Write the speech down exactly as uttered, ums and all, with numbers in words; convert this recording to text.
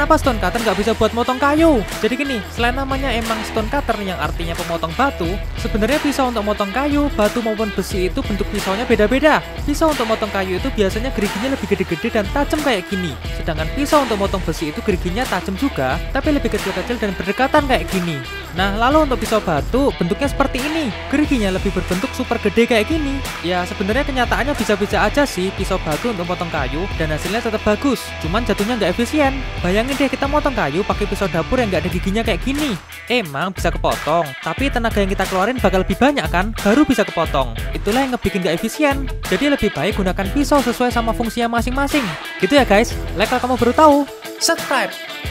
kenapa stone cutter nggak bisa buat motong kayu? Jadi gini, selain namanya emang stone cutter yang artinya pemotong batu, sebenarnya pisau untuk motong kayu, batu maupun besi itu bentuk pisaunya beda-beda. Pisau untuk motong kayu itu biasanya geriginya lebih gede-gede dan tajam kayak gini. Sedangkan pisau untuk motong besi itu geriginya tajam juga, tapi lebih kecil-kecil dan berdekatan kayak gini. Nah, lalu untuk pisau batu bentuknya seperti ini, geriginya lebih berbentuk super gede kayak gini. Ya sebenarnya kenyataannya bisa-bisa aja sih pisau batu untuk motong kayu dan hasilnya tetap bagus, cuman jatuhnya nggak efisien. Bayangin deh kita motong kayu pakai pisau dapur yang nggak ada giginya kayak gini. Emang bisa kepotong, tapi tenaga yang kita keluarin bakal lebih banyak kan, baru bisa kepotong. Itulah yang ngebikin nggak efisien. Jadi lebih baik gunakan pisau sesuai sama fungsinya masing-masing. Gitu ya guys, like kalau kamu baru tahu, subscribe.